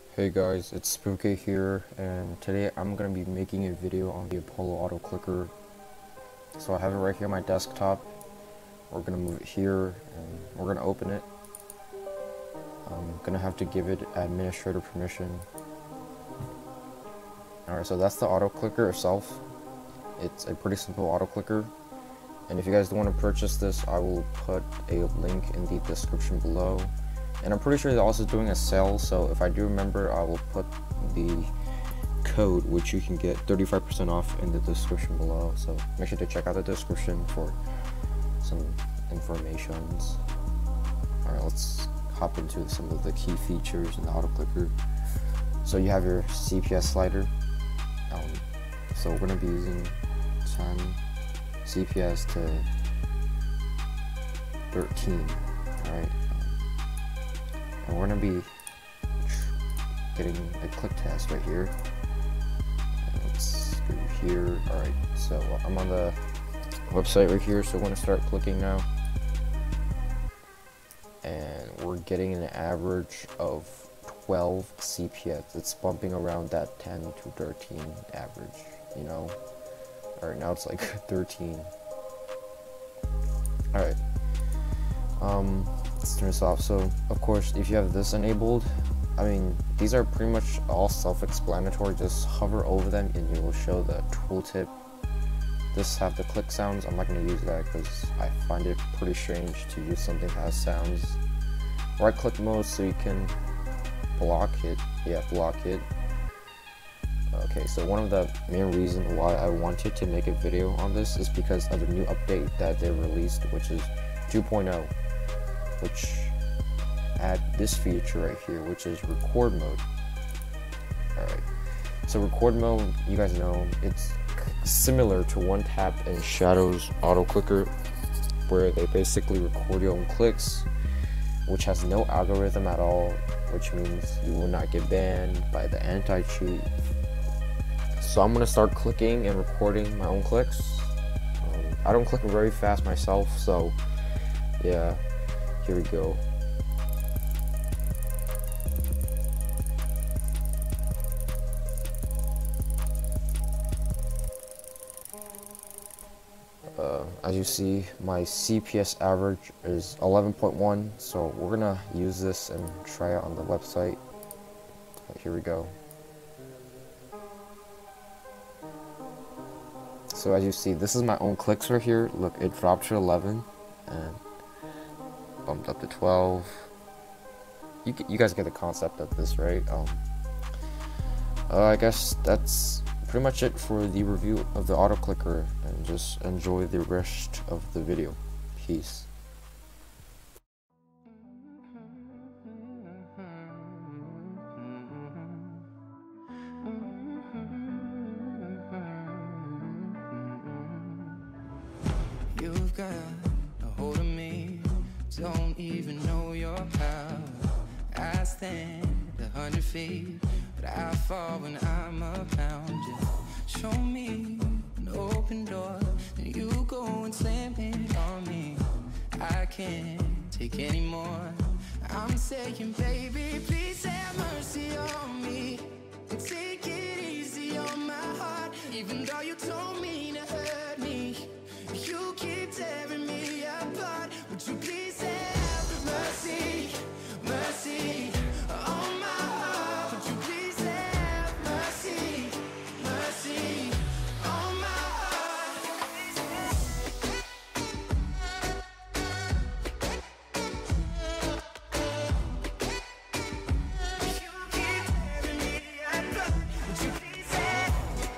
Hey guys, it's Spooky here, and today I'm going to be making a video on the Apollo Autoclicker. So I have it right here on my desktop. We're going to move it here, and we're going to open it. I'm going to have to give it administrator permission. Alright, so that's the Autoclicker itself. It's a pretty simple Autoclicker. And if you guys want to purchase this, I will put a link in the description below. And I'm pretty sure they're also doing a sale, so if I do remember, I will put the code, which you can get 35% off, in the description below. So make sure to check out the description for some informations. Alright, let's hop into some of the key features in the Autoclicker. So you have your CPS slider. So we're going to be using 10 CPS to 13. Alright. And we're going to be getting a click test right here. And let's go here. Alright, so I'm on the website right here, so we're going to start clicking now. And we're getting an average of 12 CPS. It's bumping around that 10 to 13 average, you know. Alright, now it's like 13. Alright. Let's turn this off. So of course, if you have this enabled, I mean, these are pretty much all self-explanatory. Just hover over them and you will show the tooltip. This have the click sounds. I'm not going to use that because I find it pretty strange to use something that has sounds. Right click mode so you can block it. Yeah, block it. Okay, so one of the main reasons why I wanted to make a video on this is because of the new update that they released, which is 2.0, which add this feature right here, which is record mode. Alright, so record mode, you guys know, it's similar to One Tap and Shadow's Autoclicker, where they basically record your own clicks, which has no algorithm at all, which means you will not get banned by the anti-cheat. So I'm going to start clicking and recording my own clicks. I don't click very fast myself, so yeah, here we go. As you see, my CPS average is 11.1, so we're gonna use this and try it on the website. Here we go. So as you see, this is my own clicks right here. Look, it dropped to 11 and bumped up to 12. You guys get the concept of this, right? I guess that's pretty much it for the review of the Autoclicker, and just enjoy the rest of the video. Peace. You've got a hold of me, don't even know your power. I stand 100 feet, but I fall when I'm around you. Show me an open door, then you go and slam it on me. I can't take anymore. I'm saying, baby, please have mercy on me, and take it easy on my heart. Even though you told me to hurt me, you keep tearing me apart. Would you please have mercy, mercy on my heart? Would you please have mercy, mercy on my heart? You keep tearing me apart. Would you please have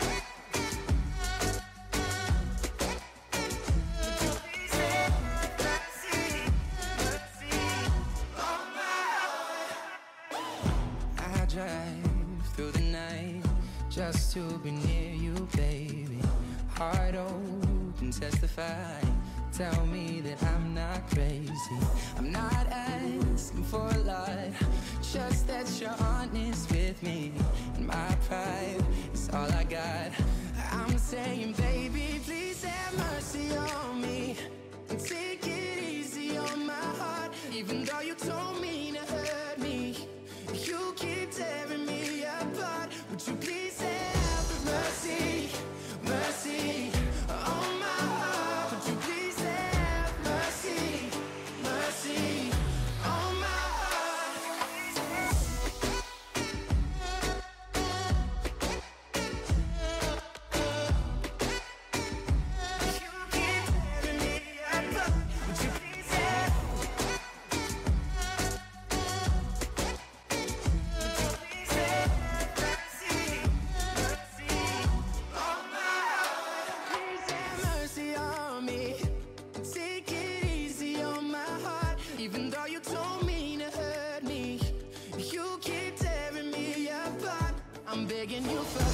drive through the night just to be near you, baby. Heart open, testify. Tell me that I'm not crazy. I'm not asking for a lot, just that you're honest with me. And my pride is all I got. I'm saying, baby, please have mercy on me, and take it easy on my heart. Even though you told me to hurt me, you keep tearing me I'm begging you for